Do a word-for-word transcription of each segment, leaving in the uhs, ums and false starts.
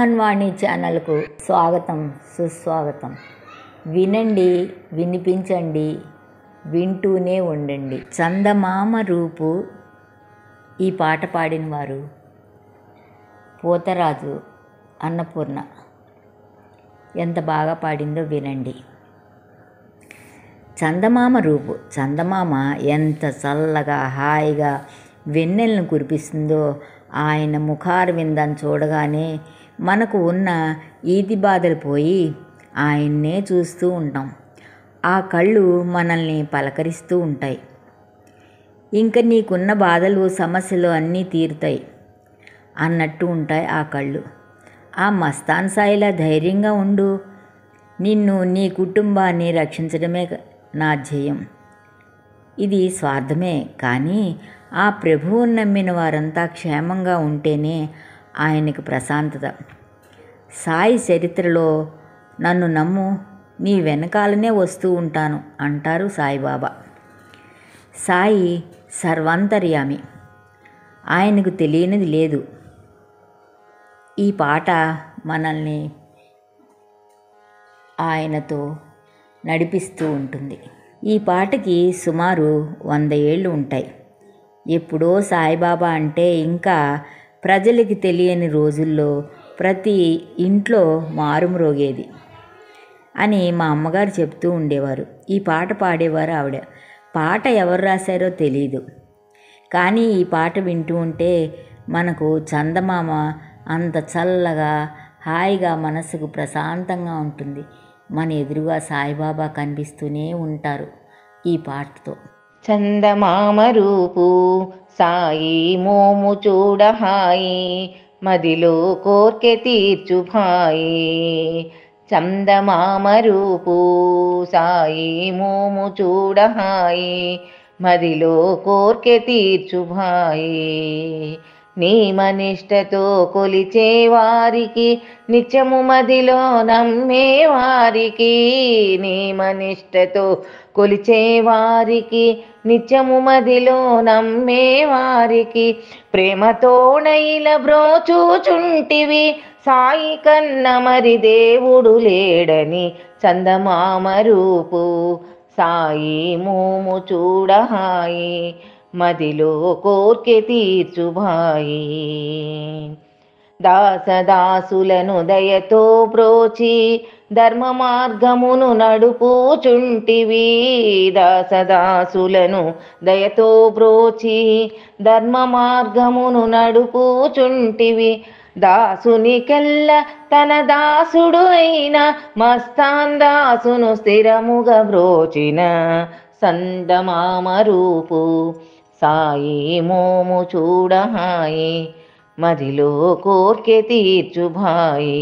మోహన్ వాణి ఛానల్కు స్వాగతం, సుస్వాగతం. వినండి, వినిపించండి, వింటూనే ఉండండి. చందమామ రూపు. ఈ పాట పాడిన వారు పోతరాజు అన్నపూర్ణ. ఎంత బాగా పాడిందో వినండి. చందమామ రూపు. చందమామ ఎంత చల్లగా హాయిగా వెన్నెలను కురిపిస్తుందో ఆయన ముఖారవిందాన్ని చూడగానే మనకు ఉన్న ఈతి బాధలు పోయి ఆయన్నే చూస్తూ ఉంటాం. ఆ కళ్ళు మనల్ని పలకరిస్తూ ఉంటాయి. ఇంక నీకున్న బాధలు సమస్యలు అన్నీ తీరుతాయి అన్నట్టు ఉంటాయి ఆ కళ్ళు. ఆ మస్తాన్ సాయిలా ధైర్యంగా ఉండు, నిన్ను నీ కుటుంబాన్ని రక్షించడమే నా ధ్యేయం. ఇది స్వార్థమే, కానీ ఆ ప్రభువుని నమ్మిన వారంతా క్షేమంగా ఉంటేనే ఆయనకు ప్రశాంతత. సాయి చరిత్రలో నన్ను నమ్ము, నీ వెనకాలనే వస్తూ ఉంటాను అంటారు సాయిబాబా. సాయి సర్వాంతర్యామి, ఆయనకు తెలియనిది లేదు. ఈ పాట మనల్ని ఆయనతో నడిపిస్తూ ఉంటుంది. ఈ పాటకి సుమారు వంద ఏళ్ళు ఉంటాయి. ఎప్పుడో సాయిబాబా అంటే ఇంకా ప్రజలకి తెలియని రోజుల్లో ప్రతి ఇంట్లో మారుమ్రోగేది అని మా అమ్మగారు చెప్తూ ఉండేవారు. ఈ పాట పాడేవారు ఆవిడ. పాట ఎవరు రాశారో తెలీదు, కానీ ఈ పాట వింటూ ఉంటే మనకు చందమామ అంత చల్లగా హాయిగా మనసుకు ప్రశాంతంగా ఉంటుంది. మన ఎదురుగా సాయిబాబా కనిపిస్తూనే ఉంటారు ఈ పాటతో. చందమామ రూపు సాయి మోము చూడ హాయి, మదిలో కోర్కె తీర్చు భాయి. చందమామ రూపు సాయి మోము చూడ హాయి, మదిలో కోర్కె తీర్చు భాయి. నియమనిష్టతో కొలిచే వారికి, నిత్యము మదిలో నమ్మే వారికి. నియమనిష్టతో కొలిచే వారికి, నిత్యము మదిలో నమ్మే వారికి. ప్రేమతోనైల బ్రోచూచుంటివి, సాయి కన్న మరి దేవుడు లేడని. చందమామ రూపు సాయి మోము చూడ హాయి, మదిలో కోర్కె తీర్చు భాయి. దాసదాసులను దయతో బ్రోచి, ధర్మ మార్గమును నడుపుచుంటివి. దాసదాసులను దయతో బ్రోచి, ధర్మ మార్గమును నడుపుచుంటివి. దాసునికెల్ల తన దాసుడు అయిన మస్తాన్ దాసును స్థిరముగా బ్రోచిన. చందమామ రూపు సాయి మోము చూడ హాయి, మదిలో కోర్కె తీర్చు భాయి.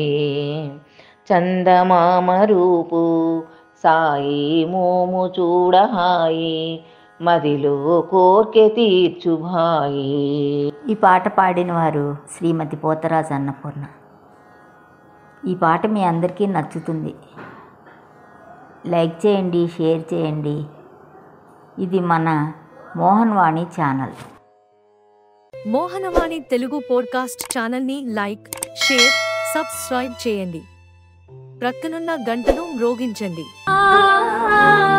చందమామ రూపు సాయి మోము చూడ హాయి, మదిలో కోర్కె తీర్చు భాయి. ఈ పాట పాడిన వారు శ్రీమతి పోతరాజు అన్నపూర్ణ. ఈ పాట మీ అందరికీ నచ్చుతుంది. లైక్ చేయండి, షేర్ చేయండి. ఇది మన మోహన్ వాణి ఛానల్. మోహనవాణి తెలుగు పోడ్కాస్ట్ ఛానల్ని లైక్, షేర్, సబ్స్క్రైబ్ చేయండి. ప్రక్కనున్న గంటను మ్రోగించండి.